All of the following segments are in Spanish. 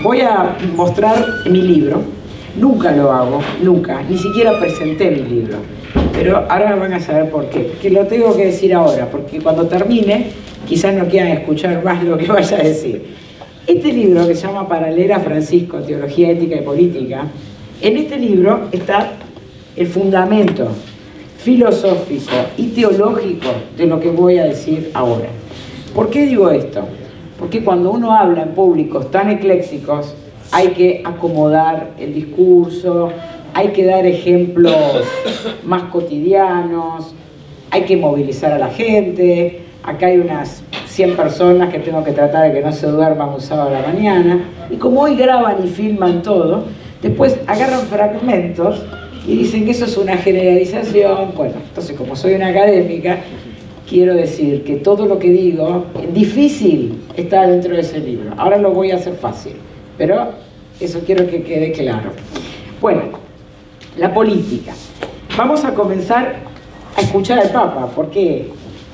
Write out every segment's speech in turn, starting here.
Voy a mostrar mi libro. Nunca lo hago, nunca. Ni siquiera presenté mi libro. Pero ahora van a saber por qué. Que lo tengo que decir ahora, porque cuando termine, quizás no quieran escuchar más lo que vaya a decir. Este libro, que se llama Para leer a Francisco, Teología, Ética y Política, en este libro está el fundamento filosófico y teológico de lo que voy a decir ahora. ¿Por qué digo esto? Porque cuando uno habla en públicos tan eclécticos, hay que acomodar el discurso, hay que dar ejemplos más cotidianos, hay que movilizar a la gente. Acá hay unas 100 personas que tengo que tratar de que no se duerman un sábado a la mañana. Y como hoy graban y filman todo, después agarran fragmentos y dicen que eso es una generalización. Bueno, entonces como soy una académica, quiero decir que todo lo que digo, difícil, está dentro de ese libro. Ahora lo voy a hacer fácil, pero eso quiero que quede claro. Bueno, la política. Vamos a comenzar a escuchar al Papa, porque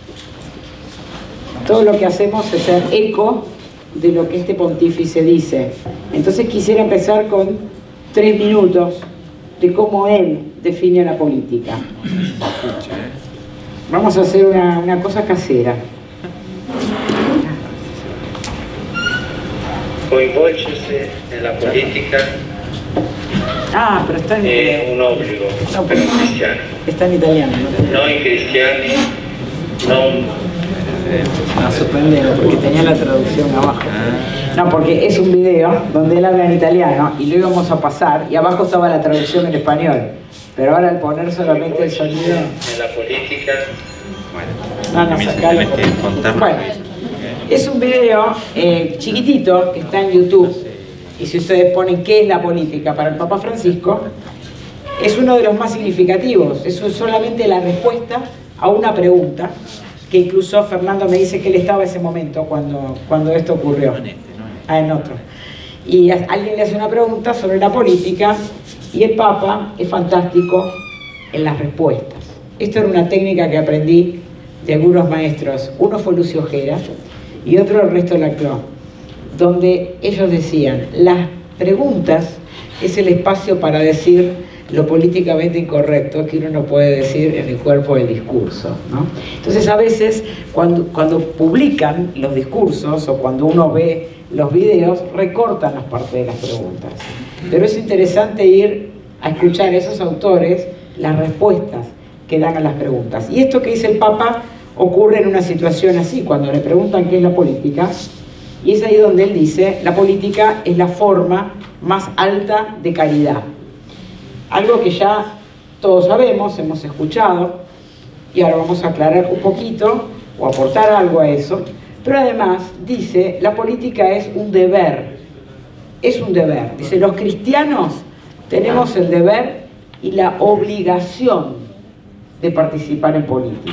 todo lo que hacemos es hacer eco de lo que este pontífice dice. Entonces quisiera empezar con 3 minutos de cómo él define la política. Vamos a hacer una cosa casera. Coinvolgersi nella politica pero está en... è un obbligo per un cristiano. Está en italiano. Noi cristiani non... sorprendente, porque tenía la traducción abajo. No, porque es un video donde él habla en italiano y lo íbamos a pasar y abajo estaba la traducción en español. Pero ahora al poner solamente el sonido... Nella politica... sacalo. Bueno, es un video chiquitito que está en YouTube. Y si ustedes ponen ¿qué es la política para el Papa Francisco? Es uno de los más significativos. Eso es solamente la respuesta a una pregunta que incluso Fernando me dice que él estaba en ese momento cuando esto ocurrió. En otro. Y alguien le hace una pregunta sobre la política y el Papa es fantástico en las respuestas. Esto era una técnica que aprendí de algunos maestros. Uno fue Lucio Ojeda y otro Ernesto Laclau, donde ellos decían, las preguntas es el espacio para decir lo políticamente incorrecto que uno no puede decir en el cuerpo del discurso, ¿no? Entonces a veces cuando publican los discursos o cuando uno ve los videos, recortan las partes de las preguntas. Pero es interesante ir a escuchar a esos autores las respuestas que dan a las preguntas. Y esto que dice el Papa ocurre en una situación así, cuando le preguntan qué es la política, y es ahí donde él dice, la política es la forma más alta de caridad. Algo que ya todos sabemos, hemos escuchado, y ahora vamos a aclarar un poquito, o aportar algo a eso, pero además dice, la política es un deber, dice, los cristianos tenemos el deber y la obligación de participar en política.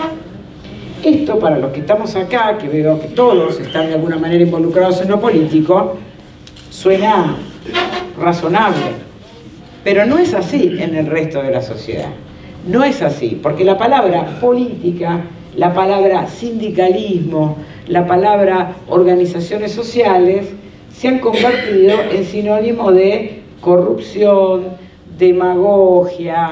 Esto, para los que estamos acá, que veo que todos están de alguna manera involucrados en lo político, suena razonable. Pero no es así en el resto de la sociedad. No es así, porque la palabra política, la palabra sindicalismo, la palabra organizaciones sociales, se han convertido en sinónimo de corrupción, demagogia,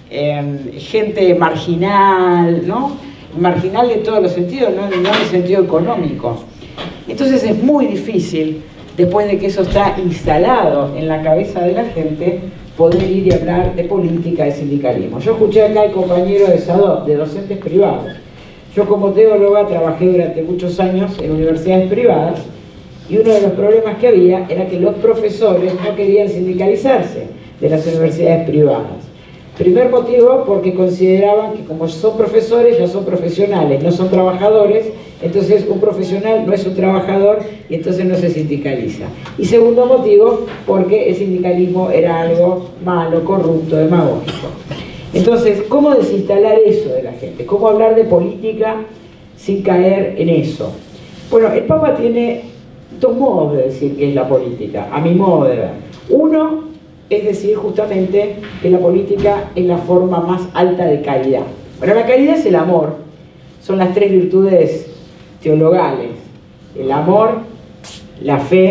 gente marginal, ¿no? Marginal de todos los sentidos, no en el sentido económico. Entonces es muy difícil, después de que eso está instalado en la cabeza de la gente, poder ir y hablar de política, de sindicalismo. Yo escuché acá al compañero de SADOP, de docentes privados. Yo como teóloga trabajé durante muchos años en universidades privadas y uno de los problemas que había era que los profesores no querían sindicalizarse de las universidades privadas. Primer motivo, porque consideraban que como son profesores, ya son profesionales, no son trabajadores, entonces un profesional no es un trabajador y entonces no se sindicaliza. Y segundo motivo, porque el sindicalismo era algo malo, corrupto, demagógico. Entonces, ¿cómo desinstalar eso de la gente? ¿Cómo hablar de política sin caer en eso? Bueno, el Papa tiene 2 modos de decir qué es la política, a mi modo de ver. Uno, es decir, justamente que la política es la forma más alta de caridad. Bueno, la caridad es el amor, son las 3 virtudes teologales: el amor, la fe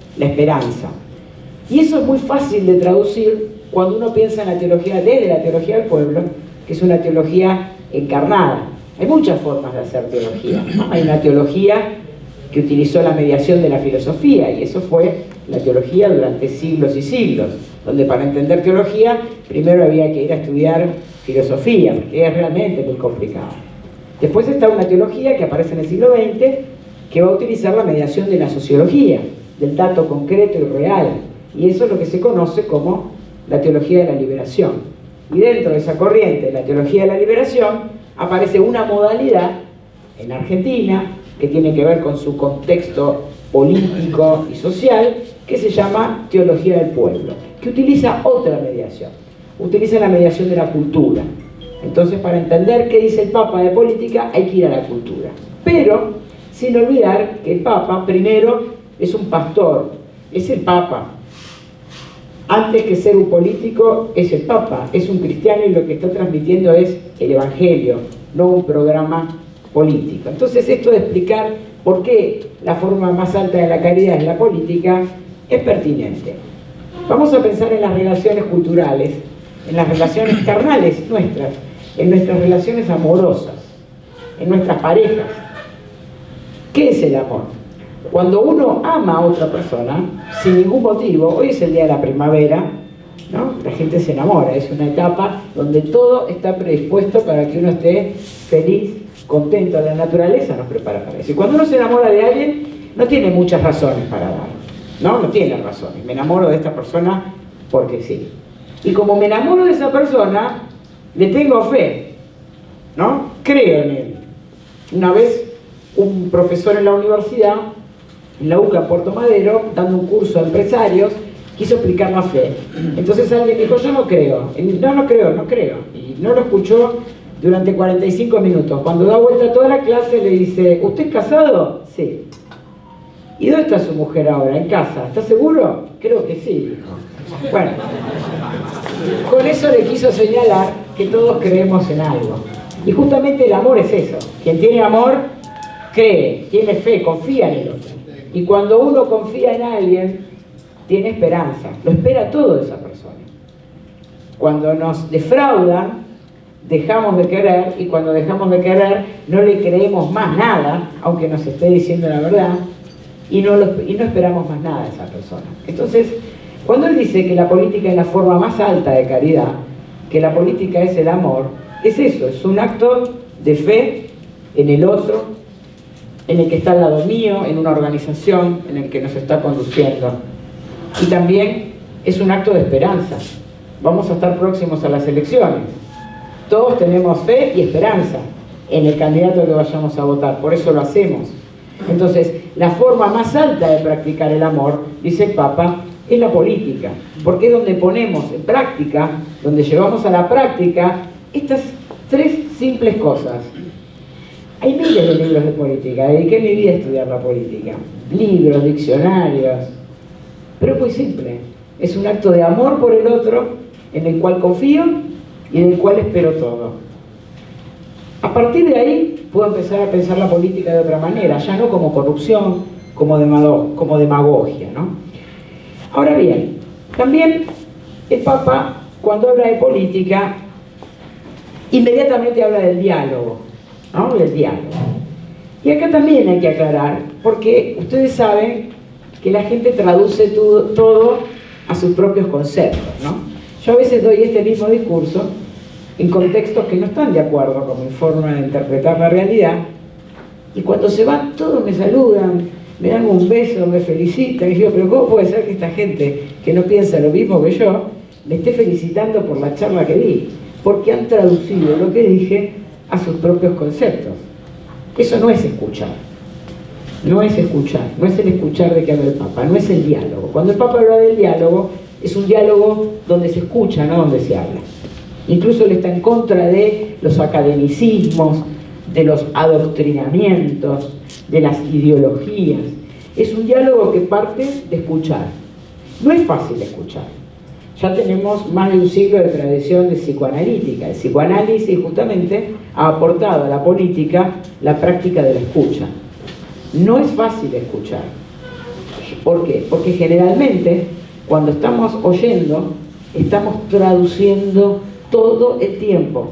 la esperanza. Y eso es muy fácil de traducir cuando uno piensa en la teología, desde la teología del pueblo, que es una teología encarnada. Hay muchas formas de hacer teología, ¿no? Hay una teología que utilizó la mediación de la filosofía, y eso fue la teología durante siglos y siglos, donde para entender teología primero había que ir a estudiar filosofía, porque es realmente muy complicado. Después está una teología que aparece en el siglo XX, que va a utilizar la mediación de la sociología, del dato concreto y real, y eso es lo que se conoce como la teología de la liberación. Y dentro de esa corriente de la teología de la liberación aparece una modalidad en Argentina que tiene que ver con su contexto político y social, que se llama teología del pueblo, que utiliza otra mediación, utiliza la mediación de la cultura. Entonces, para entender qué dice el Papa de política, hay que ir a la cultura, pero sin olvidar que el Papa primero es un pastor, es el Papa. Antes que ser un político, es el Papa, es un cristiano, y lo que está transmitiendo es el Evangelio, no un programa político. Entonces, esto de explicar por qué la forma más alta de la caridad es la política es pertinente. Vamos a pensar en las relaciones culturales, en las relaciones carnales nuestras, en nuestras relaciones amorosas, en nuestras parejas. ¿Qué es el amor? Cuando uno ama a otra persona, sin ningún motivo, hoy es el día de la primavera, ¿no? La gente se enamora, es una etapa donde todo está predispuesto para que uno esté feliz, contento. La naturaleza nos prepara para eso. Y cuando uno se enamora de alguien, no tiene muchas razones para dar, ¿no? No tiene razones. Me enamoro de esta persona porque sí. Y como me enamoro de esa persona, le tengo fe, ¿no? Creo en él. Una vez, un profesor en la universidad, en la UCA Puerto Madero, dando un curso a empresarios, quiso explicar la fe. Entonces alguien dijo, yo no creo. No creo. Y no lo escuchó durante 45 minutos. Cuando da vuelta toda la clase, le dice, ¿usted es casado? Sí. ¿Y dónde está su mujer ahora? En casa. ¿Está seguro? Creo que sí, dijo. Bueno, con eso le quiso señalar que todos creemos en algo. Y justamente el amor es eso. Quien tiene amor, cree, tiene fe, confía en el otro. Y cuando uno confía en alguien, tiene esperanza, lo espera todo de esa persona. Cuando nos defraudan, dejamos de querer, y cuando dejamos de querer, no le creemos más nada, aunque nos esté diciendo la verdad, y no esperamos más nada de esa persona. Entonces, cuando él dice que la política es la forma más alta de caridad, que la política es el amor, es eso, es un acto de fe en el otro, en el que está al lado mío, en una organización, en el que nos está conduciendo. Y también es un acto de esperanza. Vamos a estar próximos a las elecciones. Todos tenemos fe y esperanza en el candidato que vayamos a votar, por eso lo hacemos. Entonces, la forma más alta de practicar el amor, dice el Papa, es la política, porque es donde ponemos en práctica, donde llevamos a la práctica estas tres simples cosas. Hay miles de libros de política, dediqué mi vida a estudiar la política, libros, diccionarios, pero es muy simple, es un acto de amor por el otro, en el cual confío y en el cual espero todo. A partir de ahí puedo empezar a pensar la política de otra manera, ya no como corrupción, como demagogia, ¿no? Ahora bien, también el Papa, cuando habla de política, inmediatamente habla del diálogo, ¿no? Del diálogo. Y acá también hay que aclarar, porque ustedes saben que la gente traduce todo a sus propios conceptos, ¿no? Yo a veces doy este mismo discurso en contextos que no están de acuerdo con mi forma de interpretar la realidad, y cuando se van todos me saludan, me dan un beso, me felicitan, y digo, pero ¿cómo puede ser que esta gente que no piensa lo mismo que yo me esté felicitando por la charla que di? Porque han traducido lo que dije a sus propios conceptos. Eso no es escuchar. No es escuchar, no es el escuchar de que habla el Papa, no es el diálogo. Cuando el Papa habla del diálogo, es un diálogo donde se escucha, no donde se habla. Incluso él está en contra de los academicismos, de los adoctrinamientos, de las ideologías. Es un diálogo que parte de escuchar. No es fácil escuchar. Ya tenemos más de un siglo de tradición de psicoanalítica. El psicoanálisis justamente ha aportado a la política la práctica de la escucha. No es fácil escuchar. ¿Por qué? Porque generalmente cuando estamos oyendo, estamos traduciendo todo el tiempo.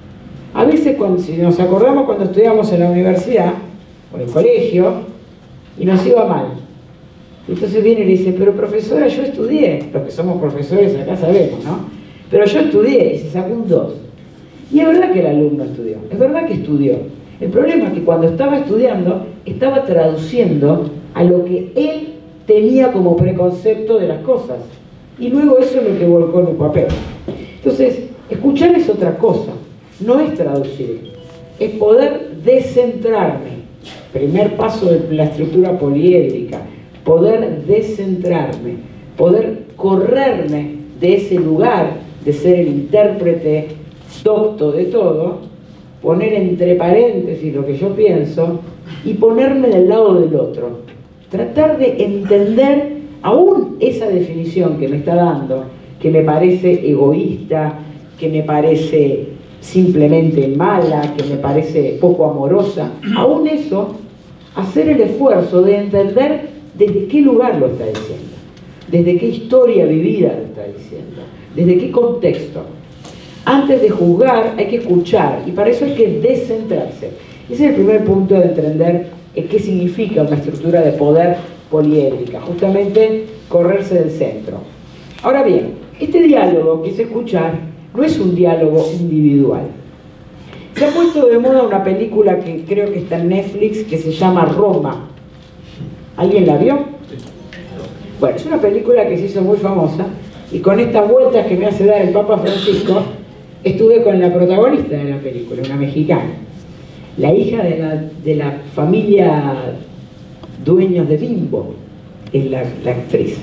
A veces, si nos acordamos cuando estudiamos en la universidad o en el colegio y nos iba mal, entonces viene y le dice, pero profesora, yo estudié. Los que somos profesores acá sabemos, ¿no? Pero yo estudié, y se sacó un 2. Y es verdad que el alumno estudió, es verdad que estudió. El problema es que cuando estaba estudiando, estaba traduciendo a lo que él tenía como preconcepto de las cosas. Y luego eso es lo que volcó en un papel. Entonces, escuchar es otra cosa, no es traducir, es poder descentrarme. Primer paso de la estructura poliédrica, poder descentrarme, poder correrme de ese lugar de ser el intérprete docto de todo, poner entre paréntesis lo que yo pienso y ponerme del lado del otro. Tratar de entender aún esa definición que me está dando, que me parece egoísta, que me parece simplemente mala, que me parece poco amorosa, aún eso, hacer el esfuerzo de entender desde qué lugar lo está diciendo, desde qué historia vivida lo está diciendo, desde qué contexto. Antes de juzgar hay que escuchar, y para eso hay que descentrarse. Ese es el primer punto de entender qué significa una estructura de poder poliédrica, justamente correrse del centro. Ahora bien, este diálogo que es escuchar no es un diálogo individual. Se ha puesto de moda una película que creo que está en Netflix que se llama Roma. ¿Alguien la vio? Bueno, es una película que se hizo muy famosa y con estas vueltas que me hace dar el Papa Francisco estuve con la protagonista de la película, una mexicana, la hija de la familia dueños de Bimbo, es la actriz.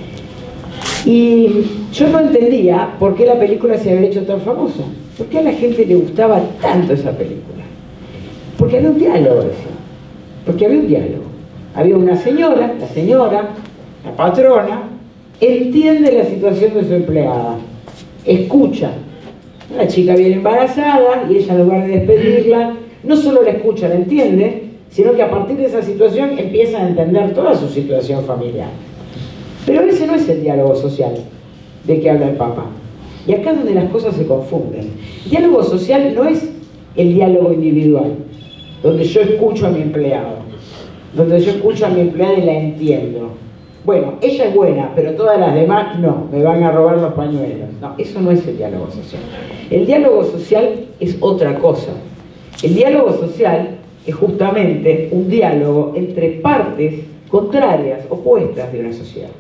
Y yo no entendía por qué la película se había hecho tan famosa. ¿Por qué a la gente le gustaba tanto esa película? Porque había un diálogo, decía. Porque había un diálogo. Había una señora, la patrona, entiende la situación de su empleada, escucha. La chica viene embarazada y ella, en lugar de despedirla, no solo la escucha, la entiende, sino que a partir de esa situación empieza a entender toda su situación familiar. Pero ese no es el diálogo social de que habla el Papa. Y acá es donde las cosas se confunden. El diálogo social no es el diálogo individual, donde yo escucho a mi empleado, donde yo escucho a mi empleada y la entiendo. Bueno, ella es buena, pero todas las demás no, me van a robar los pañuelos. No, eso no es el diálogo social. El diálogo social es otra cosa. El diálogo social es justamente un diálogo entre partes contrarias, opuestas de una sociedad.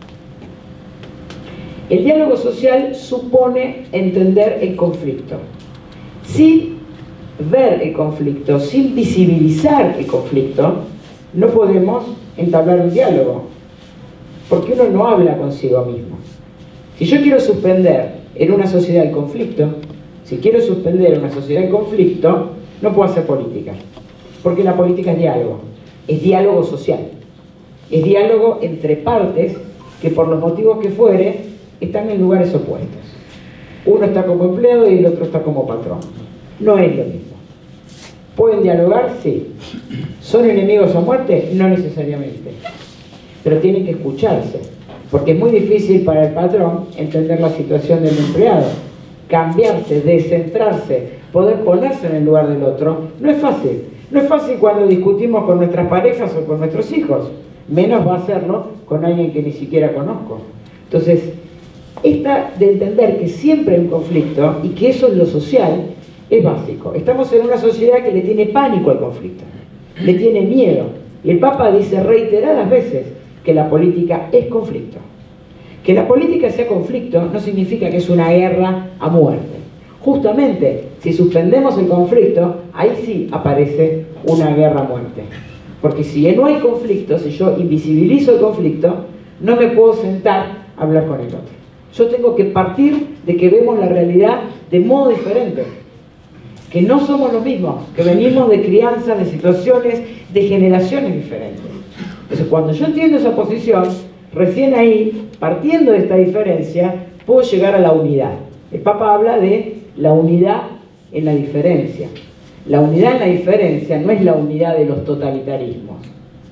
El diálogo social supone entender el conflicto. Sin ver el conflicto, sin visibilizar el conflicto, no podemos entablar un diálogo, porque uno no habla consigo mismo. Si yo quiero suspender en una sociedad el conflicto, si quiero suspender en una sociedad el conflicto, no puedo hacer política, porque la política es diálogo social, es diálogo entre partes que por los motivos que fuere están en lugares opuestos. Uno está como empleado y el otro está como patrón. No es lo mismo. ¿Pueden dialogar? Sí. ¿Son enemigos a muerte? No necesariamente. Pero tienen que escucharse, porque es muy difícil para el patrón entender la situación del empleado. Cambiarse, descentrarse, poder ponerse en el lugar del otro, no es fácil. No es fácil cuando discutimos con nuestras parejas o con nuestros hijos. Menos va a hacerlo con alguien que ni siquiera conozco. Entonces, esta de entender que siempre hay un conflicto y que eso es lo social, es básico. Estamos en una sociedad que le tiene pánico al conflicto, le tiene miedo. Y el Papa dice reiteradas veces que la política es conflicto. Que la política sea conflicto no significa que es una guerra a muerte. Justamente, si suspendemos el conflicto, ahí sí aparece una guerra a muerte. Porque si no hay conflicto, si yo invisibilizo el conflicto, no me puedo sentar a hablar con el otro. Yo tengo que partir de que vemos la realidad de modo diferente. Que no somos los mismos, que venimos de crianzas, de situaciones, de generaciones diferentes. Entonces, cuando yo entiendo esa posición, recién ahí, partiendo de esta diferencia, puedo llegar a la unidad. El Papa habla de la unidad en la diferencia. La unidad en la diferencia no es la unidad de los totalitarismos,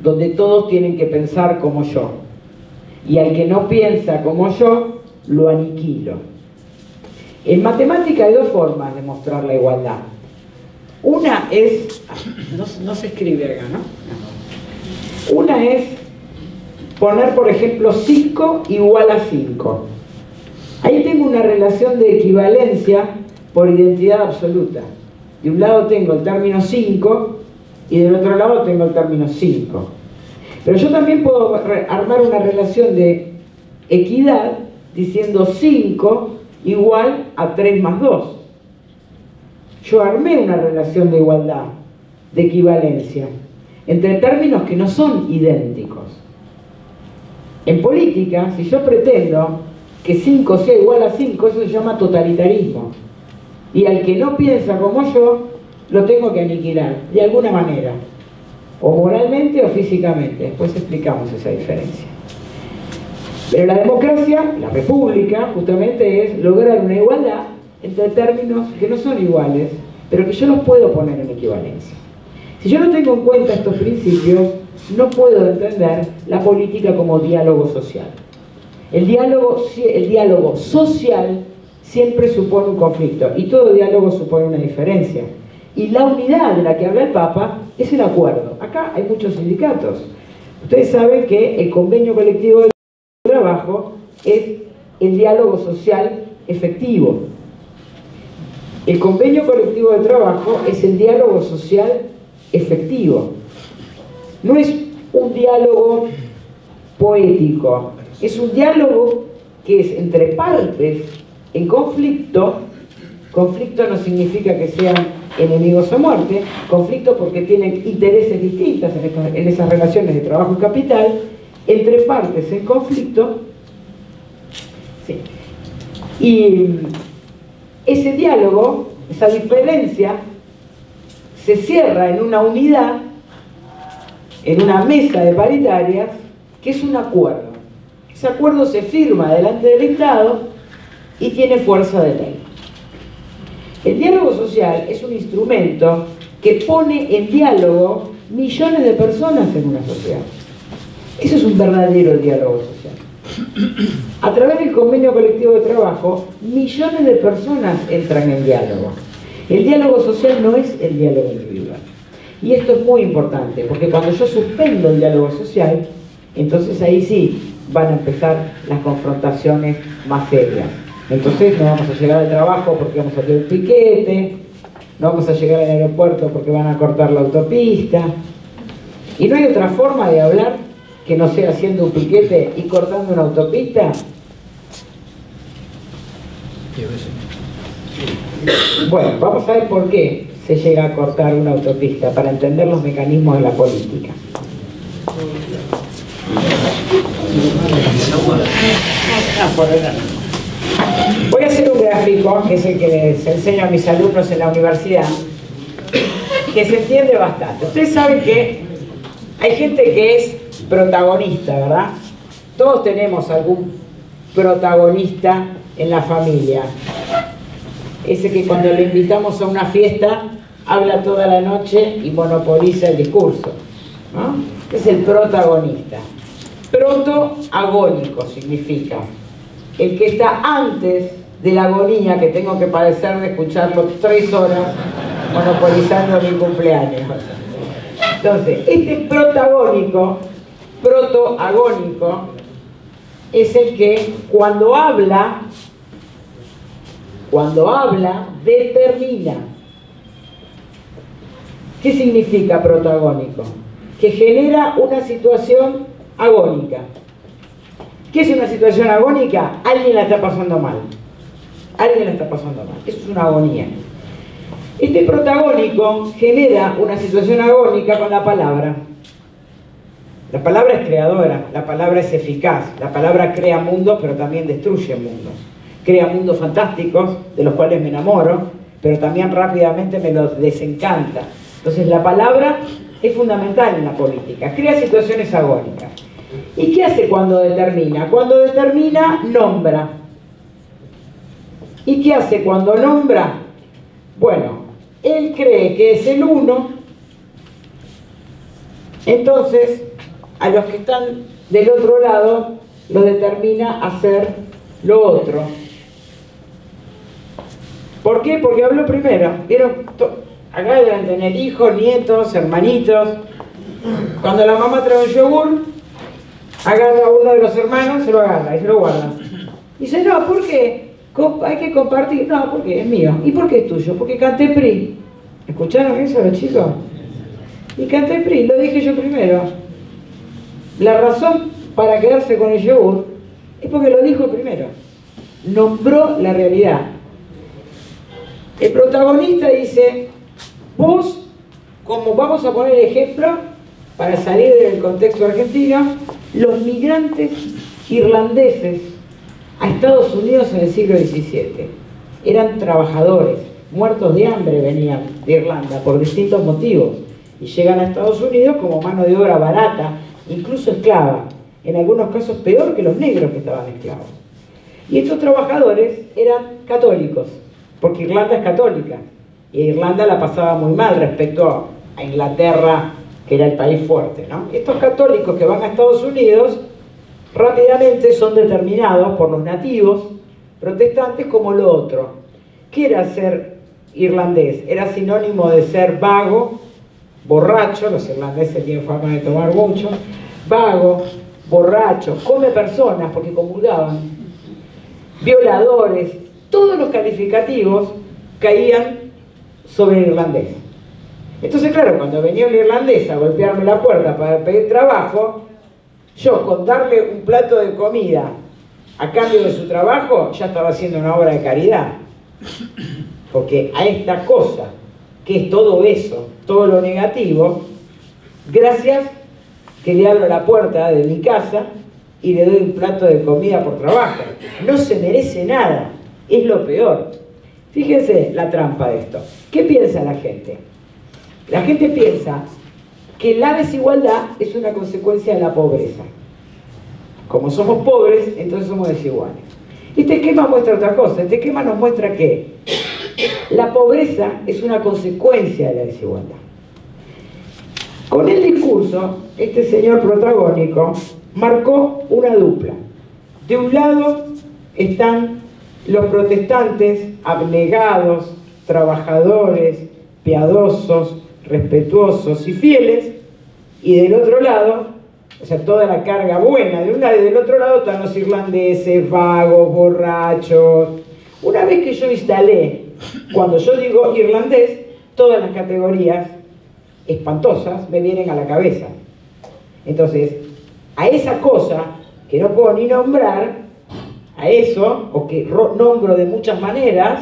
donde todos tienen que pensar como yo. Y al que no piensa como yo, lo aniquilo. En matemática hay dos formas de mostrar la igualdad. Una es... No se escribe acá, ¿no? Una es poner, por ejemplo, 5 igual a 5. Ahí tengo una relación de equivalencia por identidad absoluta. De un lado tengo el término 5 y del otro lado tengo el término 5. Pero yo también puedo armar una relación de equidad diciendo 5 igual a 3 más 2. Yo armé una relación de igualdad, de equivalencia, entre términos que no son idénticos. En política, si yo pretendo que 5 sea igual a 5, eso se llama totalitarismo. Y al que no piensa como yo, lo tengo que aniquilar, de alguna manera. O moralmente o físicamente. Después explicamos esa diferencia. Pero la democracia, la república, justamente es lograr una igualdad entre términos que no son iguales, pero que yo los puedo poner en equivalencia. Si yo no tengo en cuenta estos principios, no puedo entender la política como diálogo social. El diálogo social siempre supone un conflicto, y todo diálogo supone una diferencia. Y la unidad de la que habla el Papa es el acuerdo. Acá hay muchos sindicatos. Ustedes saben que el convenio colectivo de trabajo es el diálogo social efectivo. El convenio colectivo de trabajo es el diálogo social efectivo. No es un diálogo poético, es un diálogo que es entre partes en conflicto. Conflicto no significa que sean enemigos a muerte, conflicto porque tienen intereses distintos en esas relaciones de trabajo y capital, entre partes en conflicto. Sí. Y ese diálogo, esa diferencia, se cierra en una unidad, en una mesa de paritarias, que es un acuerdo. Ese acuerdo se firma delante del Estado y tiene fuerza de ley. El diálogo social es un instrumento que pone en diálogo millones de personas en una sociedad. Eso es un verdadero diálogo social. A través del convenio colectivo de trabajo, millones de personas entran en diálogo. El diálogo social no es el diálogo individual. Y esto es muy importante, porque cuando yo suspendo el diálogo social, entonces ahí sí van a empezar las confrontaciones más serias. Entonces no vamos a llegar al trabajo porque vamos a tener un piquete, no vamos a llegar al aeropuerto porque van a cortar la autopista. Y no hay otra forma de hablar que no sea haciendo un piquete y cortando una autopista. Bueno, vamos a ver por qué se llega a cortar una autopista, para entender los mecanismos de la política. Voy a hacer un gráfico, que es el que les enseño a mis alumnos en la universidad, que se entiende bastante. Ustedes saben que hay gente que es protagonista, ¿verdad? Todos tenemos algún protagonista en la familia. Ese que cuando lo invitamos a una fiesta habla toda la noche y monopoliza el discurso, ¿no? Es el protagonista. Protoagónico significa el que está antes de la agonía que tengo que padecer de escucharlo 3 horas monopolizando mi cumpleaños. Entonces, este protagonismo, protoagónico, es el que cuando habla, determina. ¿Qué significa protagónico? Que genera una situación agónica. ¿Qué es una situación agónica? Alguien la está pasando mal. Alguien la está pasando mal. Eso es una agonía. Este protagónico genera una situación agónica con la palabra. La palabra es creadora, la palabra es eficaz, la palabra crea mundos, pero también destruye mundos. Crea mundos fantásticos, de los cuales me enamoro, pero también rápidamente me los desencanta. Entonces la palabra es fundamental en la política, crea situaciones agónicas. ¿Y qué hace cuando determina? Cuando determina, nombra. ¿Y qué hace cuando nombra? Bueno, él cree que es el uno, entonces a los que están del otro lado los determina a hacer lo otro. ¿Por qué? Porque habló primero. ¿Vieron? Acá deben tener hijos, nietos, hermanitos. Cuando la mamá trae un yogur, agarra a uno de los hermanos, se lo agarra y se lo guarda. Dice, no, ¿por qué? Hay que compartir. No, porque es mío. ¿Y por qué es tuyo? Porque canté PRI. ¿Escucharon eso los chicos? Y canté PRI, lo dije yo primero. La razón para quedarse con el yogur es porque lo dijo primero. Nombró la realidad. El protagonista dice, vos, como vamos a poner ejemplo, para salir del contexto argentino, los migrantes irlandeses a Estados Unidos en el siglo XVII eran trabajadores, muertos de hambre venían de Irlanda por distintos motivos y llegan a Estados Unidos como mano de obra barata, incluso esclava, en algunos casos peor que los negros que estaban esclavos. Y estos trabajadores eran católicos, porque Irlanda es católica, y Irlanda la pasaba muy mal respecto a Inglaterra, que era el país fuerte, ¿no? Estos católicos que van a Estados Unidos rápidamente son determinados por los nativos protestantes como lo otro. ¿Qué era ser irlandés? Era sinónimo de ser vago, borracho, los irlandeses tienen fama de tomar mucho, vago, borracho, come personas porque comulgaban, violadores, todos los calificativos caían sobre el irlandés. Entonces, claro, cuando venía un irlandés a golpearme la puerta para pedir trabajo, yo con darle un plato de comida a cambio de su trabajo, ya estaba haciendo una obra de caridad. Porque a esta cosa, que es todo eso, todo lo negativo, gracias que le abro la puerta de mi casa y le doy un plato de comida por trabajo. No se merece nada, es lo peor. Fíjense la trampa de esto. ¿Qué piensa la gente? La gente piensa que la desigualdad es una consecuencia de la pobreza. Como somos pobres, entonces somos desiguales. Este esquema muestra otra cosa. Este esquema nos muestra que la pobreza es una consecuencia de la desigualdad. Con el discurso, este señor protagónico marcó una dupla. De un lado están los protestantes abnegados, trabajadores, piadosos, respetuosos y fieles, y del otro lado, o sea, toda la carga buena de un lado, y del otro lado están los irlandeses, vagos, borrachos. Una vez que yo instalé, cuando yo digo irlandés, todas las categorías espantosas me vienen a la cabeza. Entonces, a esa cosa que no puedo ni nombrar, a eso, o que nombro de muchas maneras,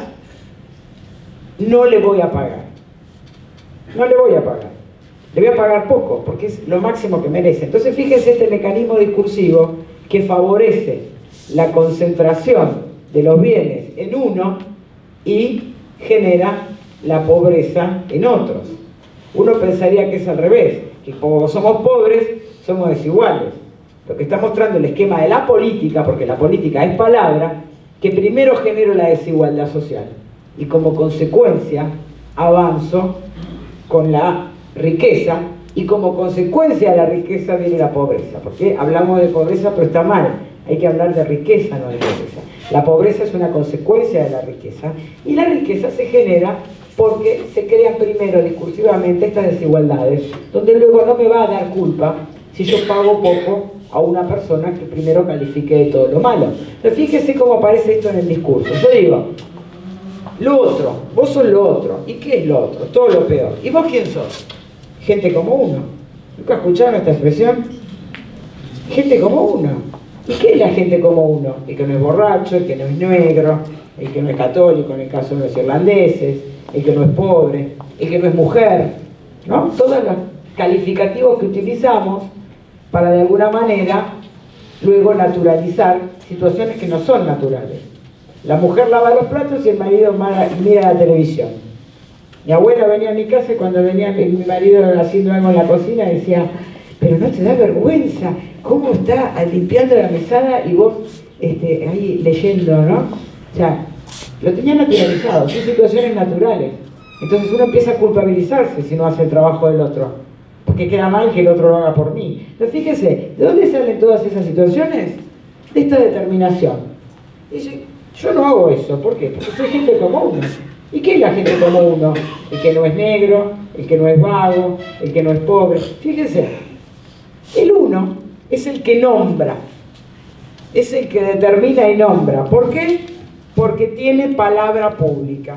no le voy a pagar. No le voy a pagar. Le voy a pagar poco, porque es lo máximo que merece. Entonces, fíjense este mecanismo discursivo que favorece la concentración de los bienes en uno y genera la pobreza en otros. Uno pensaría que es al revés, que como somos pobres, somos desiguales. Lo que está mostrando el esquema de la política, porque la política es palabra, que primero genero la desigualdad social y como consecuencia avanzo con la riqueza, y como consecuencia de la riqueza viene la pobreza. Porque hablamos de pobreza, pero está mal. Hay que hablar de riqueza, no de pobreza. La pobreza es una consecuencia de la riqueza, y la riqueza se genera porque se crean primero discursivamente estas desigualdades, donde luego no me va a dar culpa si yo pago poco a una persona que primero califique de todo lo malo. Entonces, fíjese cómo aparece esto en el discurso. Yo digo, lo otro, vos sos lo otro. ¿Y qué es lo otro? Todo lo peor. ¿Y vos quién sos? Gente como uno. ¿Nunca escucharon esta expresión? Gente como uno. ¿Y qué es la gente como uno? El que no es borracho, el que no es negro, el que no es católico en el caso de los irlandeses, el que no es pobre, el que no es mujer, ¿no? Todos los calificativos que utilizamos para de alguna manera luego naturalizar situaciones que no son naturales. La mujer lava los platos y el marido mira la televisión. Mi abuela venía a mi casa y cuando venía mi marido haciendo algo en la cocina decía, pero no te da vergüenza, ¿cómo está limpiando la mesada y vos ahí leyendo, ¿no? O sea, lo tenía naturalizado, son situaciones naturales. Entonces uno empieza a culpabilizarse si no hace el trabajo del otro. porque queda mal que el otro lo haga por mí. Pero fíjese, ¿de dónde salen todas esas situaciones? De esta determinación. Dice, yo no hago eso, ¿por qué? Porque soy gente como uno. ¿Y qué es la gente como uno? El que no es negro, el que no es vago, el que no es pobre. Fíjense, el uno es el que nombra, es el que determina y nombra. ¿Por qué? Porque tiene palabra pública.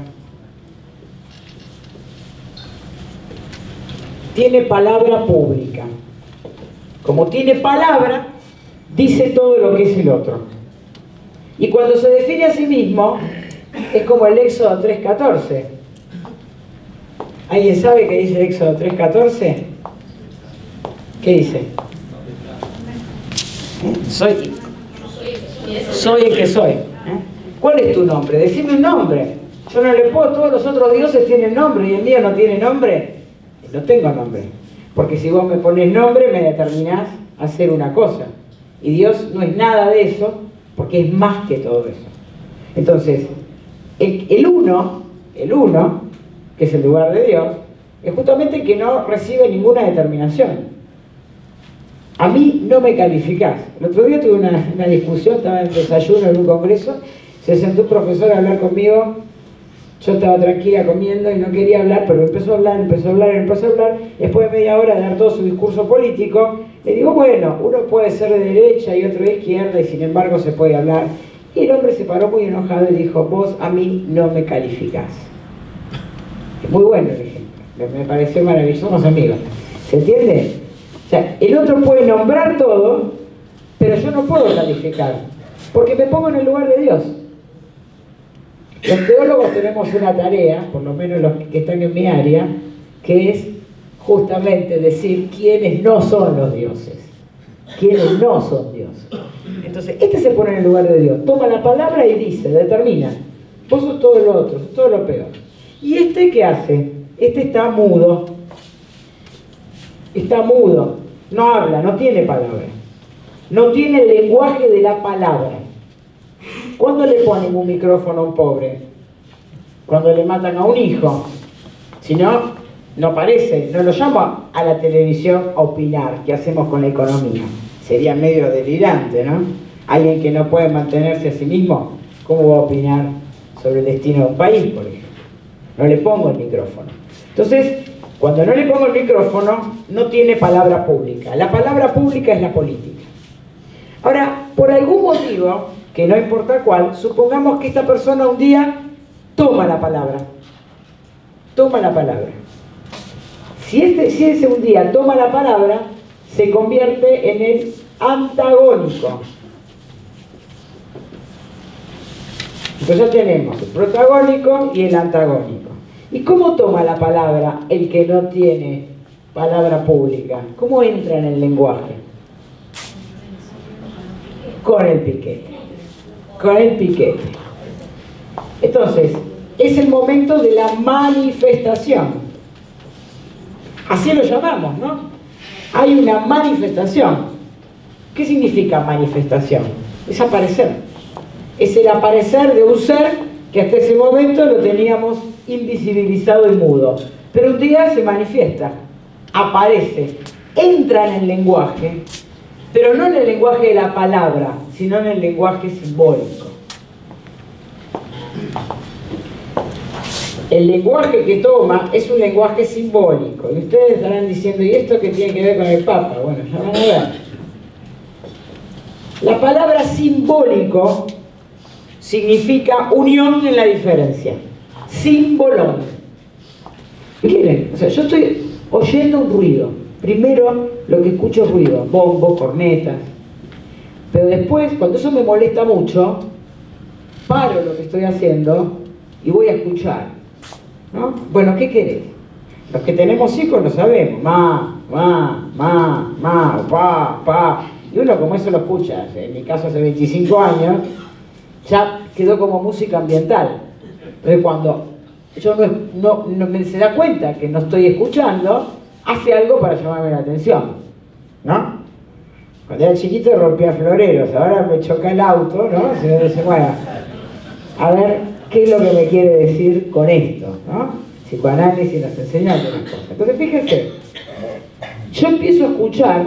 Tiene palabra pública. Como tiene palabra, dice todo lo que es el otro. Y cuando se define a sí mismo, es como el Éxodo 3:14. ¿Alguien sabe qué dice el Éxodo 3:14? ¿Qué dice? Soy el que soy. ¿Cuál es tu nombre? Decime un nombre. Yo no le puedo, todos los otros dioses tienen nombre y el mío no tiene nombre. No tengo nombre. Porque si vos me pones nombre, me determinás a hacer una cosa. Y Dios no es nada de eso, porque es más que todo eso. Entonces, el uno, que es el lugar de Dios, es justamente el que no recibe ninguna determinación. A mí no me calificás. El otro día tuve una discusión, estaba en desayuno en un congreso, se sentó un profesor a hablar conmigo, yo estaba tranquila comiendo y no quería hablar, pero empezó a hablar, después de media hora de dar todo su discurso político, le digo, bueno, uno puede ser de derecha y otro de izquierda y sin embargo se puede hablar. Y el hombre se paró muy enojado y dijo, vos a mí no me calificás. Es muy bueno el ejemplo, me pareció maravilloso, somos amigos. ¿Se entiende? O sea, el otro puede nombrar todo, pero yo no puedo calificar, porque me pongo en el lugar de Dios. Los teólogos tenemos una tarea, por lo menos los que están en mi área, que es justamente decir quiénes no son los dioses, quiénes no son dioses. Entonces, este se pone en el lugar de Dios, toma la palabra y dice, determina, vos sos todo lo otro, sos todo lo peor. ¿Y este qué hace? Este está mudo, no habla, no tiene palabra, no tiene el lenguaje de la palabra. ¿Cuándo le ponen un micrófono a un pobre? Cuando le matan a un hijo. Si no, no aparece, no lo llamo a la televisión a opinar. ¿Qué hacemos con la economía? Sería medio delirante, ¿no? Alguien que no puede mantenerse a sí mismo, ¿cómo va a opinar sobre el destino de un país, por ejemplo? No le pongo el micrófono. Entonces, cuando no le pongo el micrófono, no tiene palabra pública. La palabra pública es la política. Ahora, por algún motivo, que no importa cuál, supongamos que esta persona un día toma la palabra. Toma la palabra. Si ese un día toma la palabra, se convierte en el antagónico. Entonces ya tenemos el protagónico y el antagónico. ¿Y cómo toma la palabra el que no tiene palabra pública? ¿Cómo entra en el lenguaje? Con el piquete. Con el piquete. Entonces, es el momento de la manifestación. Así lo llamamos, ¿no? Hay una manifestación. ¿Qué significa manifestación? Es aparecer. Es el aparecer de un ser que hasta ese momento lo teníamos invisibilizado y mudo. Pero un día se manifiesta, aparece, entra en el lenguaje, pero no en el lenguaje de la palabra, sino en el lenguaje simbólico. El lenguaje que toma es un lenguaje simbólico. Y ustedes estarán diciendo, ¿y esto qué tiene que ver con el Papa? Bueno, ya van a ver. La palabra simbólico significa unión en la diferencia. Simbolón. Miren, o sea, yo estoy oyendo un ruido. Primero lo que escucho es ruido, bombos, cornetas. Pero después, cuando eso me molesta mucho, paro lo que estoy haciendo y voy a escuchar. ¿No? Bueno, ¿qué querés? Los que tenemos hijos lo sabemos. Ma, pa. Y uno como eso lo escucha. En mi caso hace 25 años, ya quedó como música ambiental. Entonces cuando yo se da cuenta que no estoy escuchando, hace algo para llamarme la atención, ¿no? Cuando era chiquito rompía floreros, ahora me choca el auto, ¿no? Se dice, bueno, a ver qué es lo que me quiere decir con esto, ¿no? Psicoanálisis nos enseña algunas cosas. Entonces fíjense, Yo empiezo a escuchar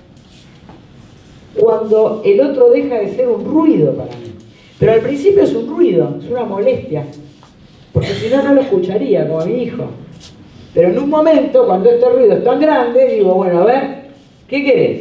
cuando el otro deja de ser un ruido para mí. Pero al principio es un ruido, es una molestia, porque si no, no lo escucharía, como a mi hijo. Pero en un momento, cuando este ruido es tan grande, digo, bueno, a ver, ¿qué querés?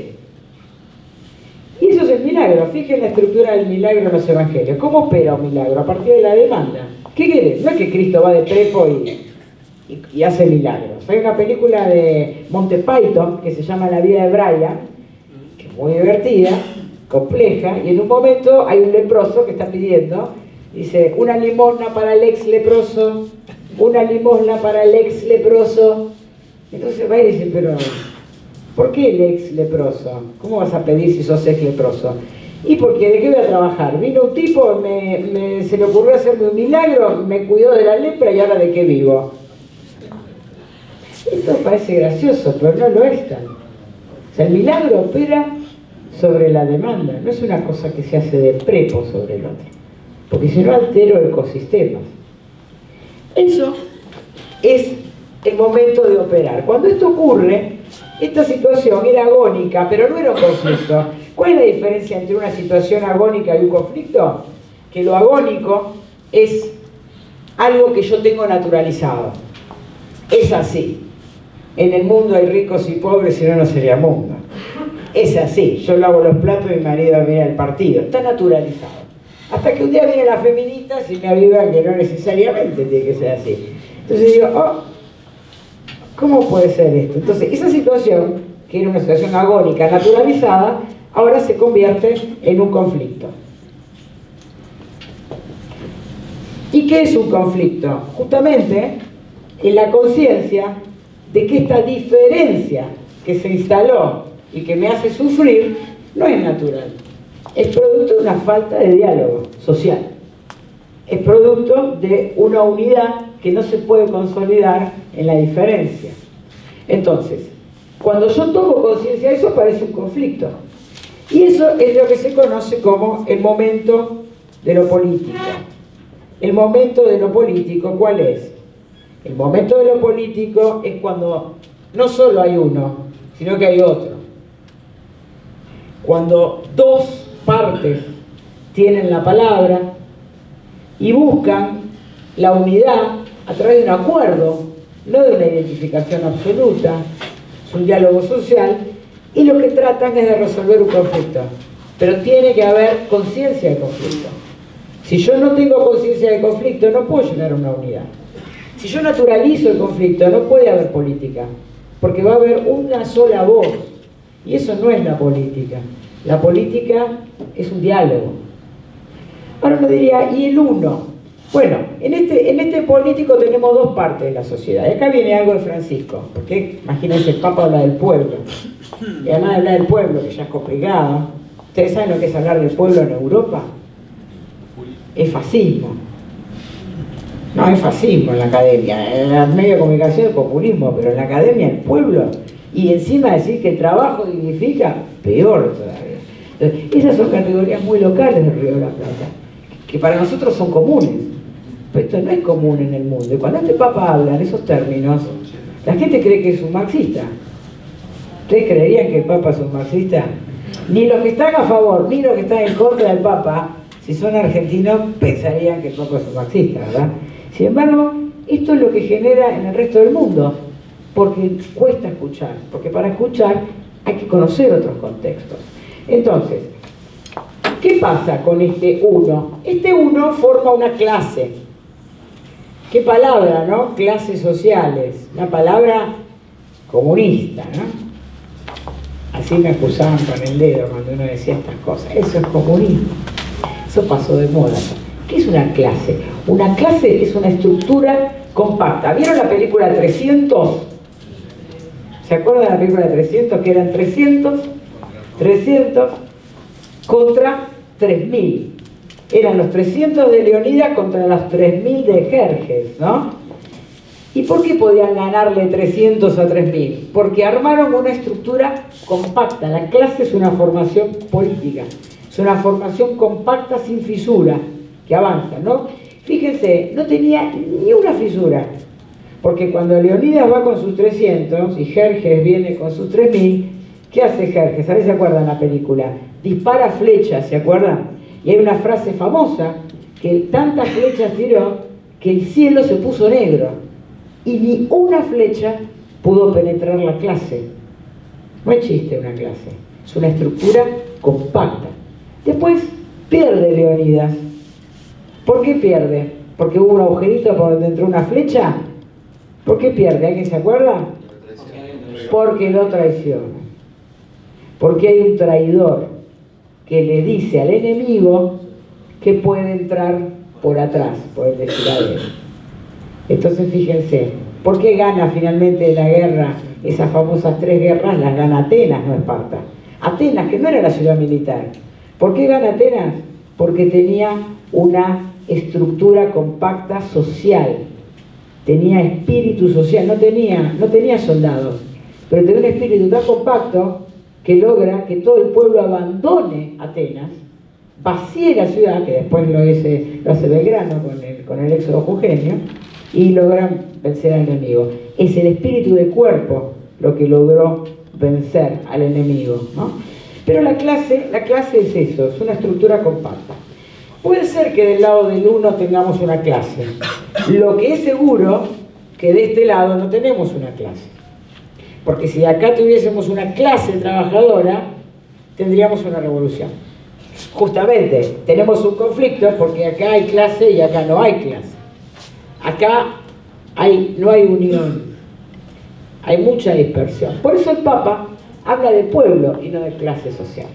Y eso es el milagro. Fíjense la estructura del milagro en los evangelios. ¿Cómo opera un milagro? A partir de la demanda. ¿Qué querés? No es que Cristo va de prepo y hace milagros. Hay una película de Monty Python que se llama La vida de Brian, que es muy divertida, compleja, y en un momento hay un leproso que está pidiendo, dice, una limosna para el ex leproso, una limosna para el ex leproso. Entonces va y dice, pero ¿por qué el ex leproso? ¿Cómo vas a pedir si sos ex leproso? Y porque ¿de qué voy a trabajar? Vino un tipo, se le ocurrió hacerme un milagro, me cuidó de la lepra y ahora ¿de qué vivo? Esto parece gracioso, pero no lo es tan. O sea, el milagro opera sobre la demanda, no es una cosa que se hace de prepo sobre el otro, porque si no altero ecosistemas. Eso es el momento de operar. Cuando esto ocurre, esta situación era agónica, pero no era un conflicto. ¿Cuál es la diferencia entre una situación agónica y un conflicto? Que lo agónico es algo que yo tengo naturalizado. Es así. En el mundo hay ricos y pobres, si no, no sería mundo. Es así. Yo lavo los platos y mi marido mira el partido. Está naturalizado. Hasta que un día viene la feminista y me aviva que no necesariamente tiene que ser así. Entonces digo, oh, ¿cómo puede ser esto? Entonces, esa situación, que era una situación agónica, naturalizada, ahora se convierte en un conflicto. ¿Y qué es un conflicto? Justamente en la conciencia de que esta diferencia que se instaló y que me hace sufrir no es natural. Es producto de una falta de diálogo social. Es producto de una unidad que no se puede consolidar en la diferencia. Entonces, cuando yo tomo conciencia de eso, parece un conflicto. Y eso es lo que se conoce como el momento de lo político. El momento de lo político, ¿cuál es? El momento de lo político es cuando no solo hay uno, sino que hay otro. Cuando dos partes tienen la palabra y buscan la unidad a través de un acuerdo, no de una identificación absoluta, es un diálogo social, y lo que tratan es de resolver un conflicto. Pero tiene que haber conciencia de conflicto. Si yo no tengo conciencia de conflicto, no puedo llegar a una unidad. Si yo naturalizo el conflicto, no puede haber política, porque va a haber una sola voz, y eso no es la política. La política es un diálogo. Ahora uno diría, ¿y el uno? Bueno, en este político tenemos dos partes de la sociedad. Y acá viene algo de Francisco, porque imagínense, el Papa habla del pueblo. Y además de hablar del pueblo, que ya es complicado. ¿Ustedes saben lo que es hablar del pueblo en Europa? Es fascismo. No, es fascismo en la academia. En los medios de comunicación es populismo, pero en la academia el pueblo. Y encima decir que el trabajo dignifica, peor todavía. Entonces, esas son categorías muy locales del Río de la Plata, que para nosotros son comunes. Pero esto no es común en el mundo. Y cuando este Papa habla en esos términos, la gente cree que es un marxista. ¿Ustedes creerían que el Papa es un marxista? Ni los que están a favor, ni los que están en contra del Papa, si son argentinos, pensarían que el Papa es un marxista, ¿verdad? Sin embargo, esto es lo que genera en el resto del mundo, porque cuesta escuchar, porque para escuchar hay que conocer otros contextos. Entonces, ¿qué pasa con este uno? Este uno forma una clase. ¿Qué palabra, no? Clases sociales, una palabra comunista, ¿no? Así me acusaban con el dedo cuando uno decía estas cosas. Eso es comunismo. Eso pasó de moda. ¿Qué es una clase? Una clase es una estructura compacta. ¿Vieron la película 300? ¿Se acuerdan de la película 300? Que eran 300 contra 3000. Eran los 300 de Leonidas contra los 3000 de Jerjes, ¿no? ¿Y por qué podían ganarle 300 a 3000? Porque armaron una estructura compacta. La clase es una formación política. Es una formación compacta sin fisura, que avanza, ¿no? Fíjense, no tenía ni una fisura. Porque cuando Leonidas va con sus 300 y Jerjes viene con sus 3000, ¿qué hace Jerjes? A ver si se acuerdan la película. Dispara flechas, ¿se acuerdan? Y hay una frase famosa, que tantas flechas tiró que el cielo se puso negro. Y ni una flecha pudo penetrar la clase. No es chiste una clase, es una estructura compacta. Después pierde Leonidas. ¿Por qué pierde? ¿Porque hubo un agujerito por donde entró una flecha? ¿Por qué pierde? ¿Alguien se acuerda? Porque lo traiciona. Porque hay un traidor que le dice al enemigo que puede entrar por atrás, por el desfiladero. Entonces fíjense, ¿por qué gana finalmente la guerra? Esas famosas 3 guerras las gana Atenas, no Esparta. Atenas, que no era la ciudad militar. ¿Por qué gana Atenas? Porque tenía una estructura compacta social. Tenía espíritu social, no tenía soldados, pero tenía un espíritu tan compacto que logra que todo el pueblo abandone Atenas, vacíe la ciudad, que después lo hace Belgrano con el éxodo jujeño, y logran vencer al enemigo. Es el espíritu de cuerpo lo que logró vencer al enemigo, ¿no? Pero la clase es eso, es una estructura compacta. Puede ser que del lado del uno tengamos una clase. Lo que es seguro que de este lado no tenemos una clase. Porque si acá tuviésemos una clase trabajadora, tendríamos una revolución. Justamente, tenemos un conflicto porque acá hay clase y acá no hay clase. Acá no hay unión. Hay mucha dispersión. Por eso el Papa habla de pueblo y no de clase social.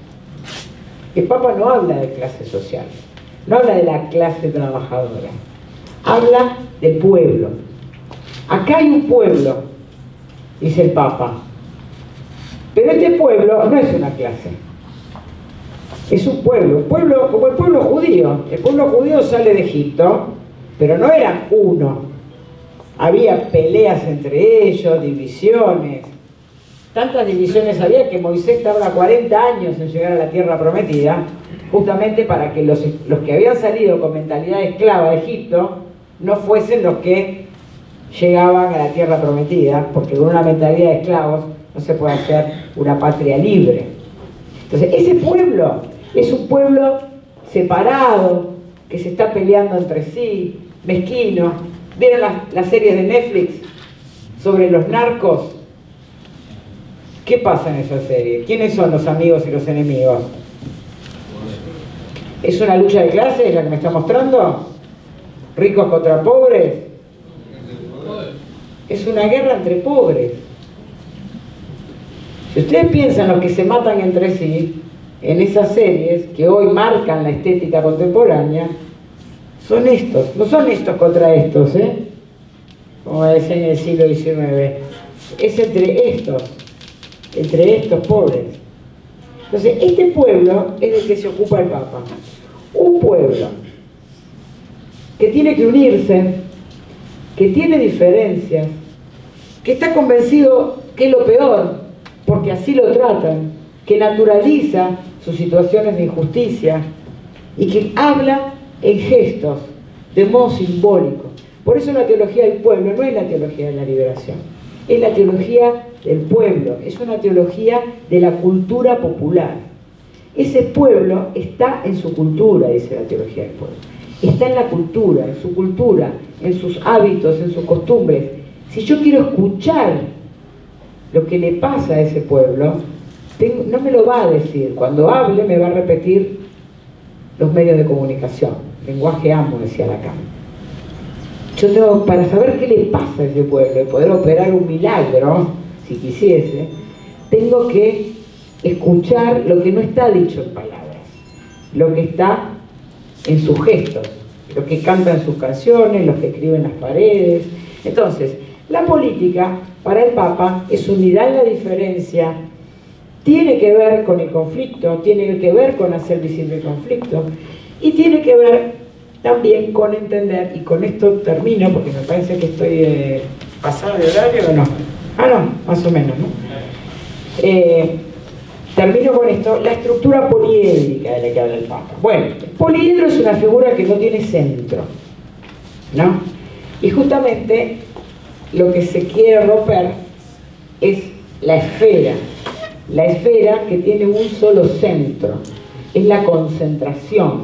El Papa no habla de clase social. No habla de la clase trabajadora, habla de pueblo. Acá hay un pueblo, dice el Papa, pero este pueblo no es una clase, es un pueblo como el pueblo judío. El pueblo judío sale de Egipto, pero no eran uno, había peleas entre ellos, divisiones. Tantas divisiones había que Moisés tardaba 40 años en llegar a la tierra prometida, justamente para que los que habían salido con mentalidad esclava de Egipto no fuesen los que llegaban a la tierra prometida, porque con una mentalidad de esclavos no se puede hacer una patria libre. Entonces ese pueblo es un pueblo separado, que se está peleando entre sí, mezquino. ¿Vieron las series de Netflix sobre los narcos? ¿Qué pasa en esa serie? ¿Quiénes son los amigos y los enemigos? ¿Es una lucha de clases la que me está mostrando? ¿Ricos contra pobres? Es una guerra entre pobres. Si ustedes piensan los que se matan entre sí en esas series que hoy marcan la estética contemporánea, son estos, no son estos contra estos, como decía en el siglo XIX, es entre estos pobres. Entonces, este pueblo es del que se ocupa el Papa. Un pueblo que tiene que unirse, que tiene diferencias, que está convencido que es lo peor, porque así lo tratan, que naturaliza sus situaciones de injusticia y que habla en gestos, de modo simbólico. Por eso la teología del pueblo no es la teología de la liberación, es la teología del pueblo, es una teología de la cultura popular. Ese pueblo está en su cultura, dice la teología del pueblo. Está en la cultura, en su cultura, en sus hábitos, en sus costumbres. Si yo quiero escuchar lo que le pasa a ese pueblo, no me lo va a decir. Cuando hable me va a repetir los medios de comunicación. Lenguaje amo, decía Lacan. Yo tengo, para saber qué le pasa a ese pueblo y poder operar un milagro, si quisiese, tengo que escuchar lo que no está dicho en palabras, lo que está en sus gestos, lo que cantan sus canciones, lo que escriben las paredes. Entonces, la política para el Papa es unidad en la diferencia, tiene que ver con el conflicto, tiene que ver con hacer visible el conflicto y tiene que ver también con entender, y con esto termino porque me parece que estoy pasado de horario o no. No, más o menos, ¿no? Termino con esto, la estructura poliédrica de la que habla el Papa. Bueno, el poliedro es una figura que no tiene centro, ¿no? Y justamente lo que se quiere romper es la esfera que tiene un solo centro, es la concentración,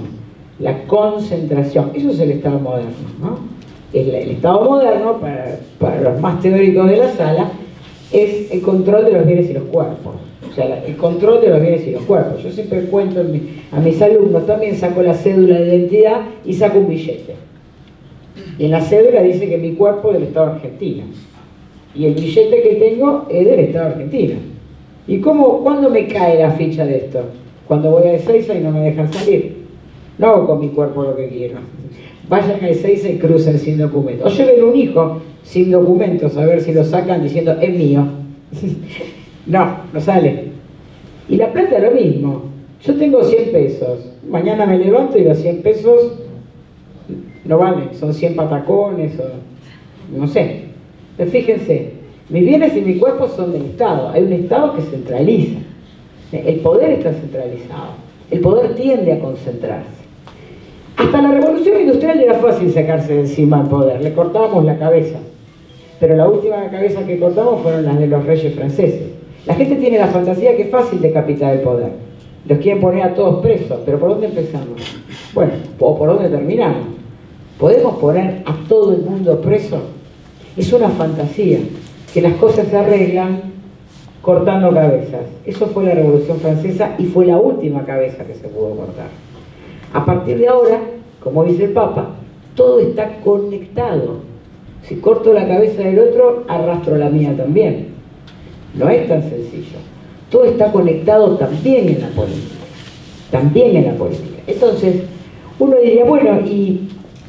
eso es el Estado moderno, ¿no? El Estado moderno, para los más teóricos de la sala, es el control de los bienes y los cuerpos, o sea, el control de los bienes y los cuerpos. Yo siempre cuento a mis alumnos, también saco la cédula de identidad y saco un billete. Y en la cédula dice que mi cuerpo es del Estado argentino. Y el billete que tengo es del Estado argentino. ¿Y cuándo me cae la ficha de esto? Cuando voy a Ezeiza y no me dejan salir. No hago con mi cuerpo lo que quiero. Vayan a Ezeiza y crucen sin documento. O lleven un hijo sin documentos a ver si lo sacan diciendo, es mío. No sale. Y la plata es lo mismo. Yo tengo 100 pesos. Mañana me levanto y los 100 pesos no valen. Son 100 patacones o no sé. Pero fíjense, mis bienes y mi cuerpo son del Estado. Hay un Estado que centraliza. El poder está centralizado. El poder tiende a concentrarse. Hasta la revolución industrial era fácil sacarse de encima el poder. Le cortábamos la cabeza. Pero la última cabeza que cortamos fueron las de los reyes franceses. La gente tiene la fantasía que es fácil decapitar el poder. Los quieren poner a todos presos. ¿Pero por dónde empezamos? Bueno, ¿o por dónde terminamos? ¿Podemos poner a todo el mundo preso? Es una fantasía, que las cosas se arreglan cortando cabezas. Eso fue la Revolución Francesa y fue la última cabeza que se pudo cortar. A partir de ahora, como dice el Papa, todo está conectado. Si corto la cabeza del otro, arrastro la mía también. No es tan sencillo. Todo está conectado también en la política. También en la política. Entonces, uno diría, bueno, y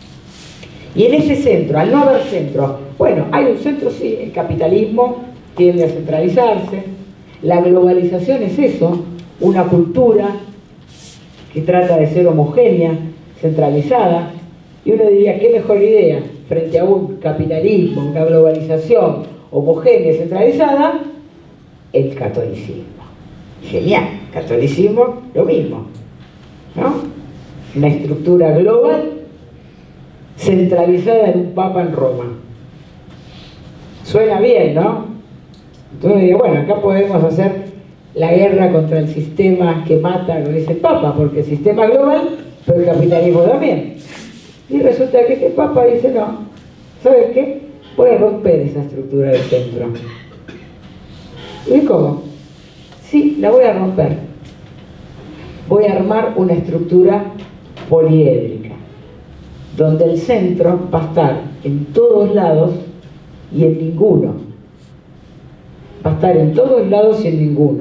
en ese centro, al no haber centro, bueno, hay un centro, sí, el capitalismo tiende a centralizarse, la globalización es eso, una cultura que trata de ser homogénea, centralizada, y uno diría, ¿qué mejor idea frente a un capitalismo, una globalización homogénea y centralizada? El catolicismo. Genial, catolicismo, lo mismo, ¿no? Una estructura global centralizada en un papa en Roma. Suena bien, ¿no? Entonces digo, bueno, acá podemos hacer la guerra contra el sistema que mata, lo dice el Papa, porque el sistema global, pero el capitalismo también. Y resulta que este Papa dice, no, ¿sabes qué? Voy a romper esa estructura del centro. ¿Y cómo? Sí, la voy a romper. Voy a armar una estructura poliédrica, donde el centro va a estar en todos lados y en ninguno. Va a estar en todos lados y en ninguno.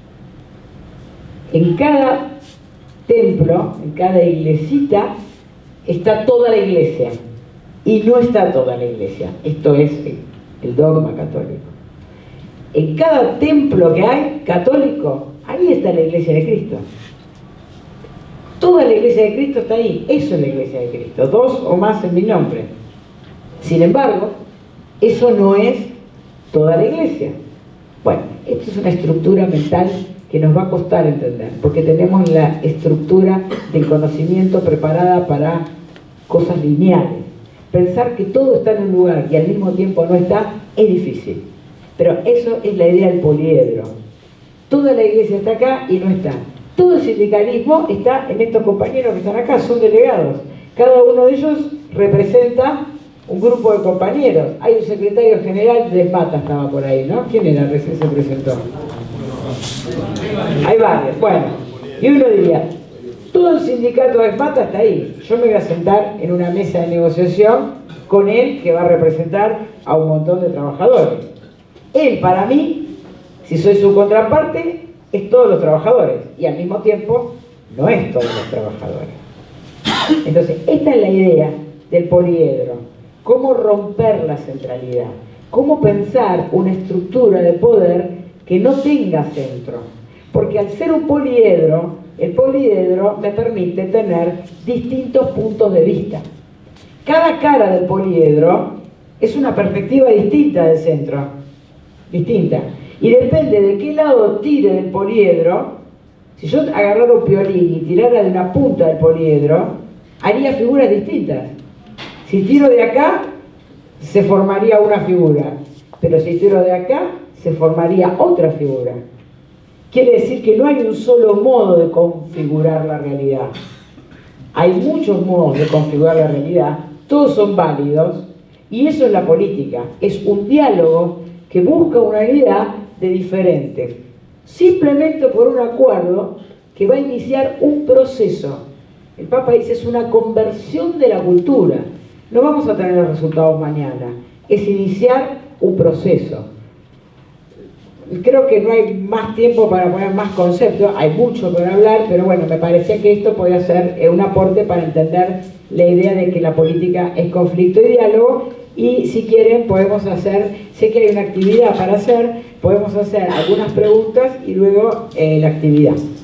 En cada templo, en cada iglesita, está toda la iglesia. Y no está toda la iglesia. Esto es el dogma católico. En cada templo que hay católico, ahí está la iglesia de Cristo. Toda la iglesia de Cristo está ahí. Eso es la iglesia de Cristo. 2 o más en mi nombre. Sin embargo, eso no es toda la iglesia. Bueno, esto es una estructura mental que nos va a costar entender, porque tenemos la estructura del conocimiento preparada para cosas lineales. Pensar que todo está en un lugar y al mismo tiempo no está, es difícil. Pero eso es la idea del poliedro. Toda la iglesia está acá y no está. Todo el sindicalismo está en estos compañeros que están acá, son delegados. Cada uno de ellos representa un grupo de compañeros. Hay un secretario general de Mata, estaba por ahí, ¿no? ¿Quién era? Recién se presentó. Hay varios. Bueno, y uno diría, todo el sindicato de Mata está ahí. Yo me voy a sentar en una mesa de negociación con él, que va a representar a un montón de trabajadores. Él, para mí, si soy su contraparte, es todos los trabajadores. Y al mismo tiempo, no es todos los trabajadores. Entonces, esta es la idea del poliedro. Cómo romper la centralidad. Cómo pensar una estructura de poder que no tenga centro. Porque al ser un poliedro, el poliedro me permite tener distintos puntos de vista. Cada cara del poliedro es una perspectiva distinta del centro. Distinta. Y depende de qué lado tire del poliedro. Si yo agarrara un piolín y tirara de una punta del poliedro, haría figuras distintas. Si tiro de acá, se formaría una figura, pero si tiro de acá, se formaría otra figura. Quiere decir que no hay un solo modo de configurar la realidad. Hay muchos modos de configurar la realidad, todos son válidos, y eso es la política, es un diálogo que busca una realidad de diferentes, simplemente por un acuerdo que va a iniciar un proceso. El Papa dice, es una conversión de la cultura. No vamos a tener los resultados mañana, es iniciar un proceso. Creo que no hay más tiempo para poner más conceptos, hay mucho para hablar, pero bueno, me parecía que esto podía ser un aporte para entender la idea de que la política es conflicto y diálogo, y si quieren podemos hacer, sé que hay una actividad para hacer, podemos hacer algunas preguntas y luego la actividad.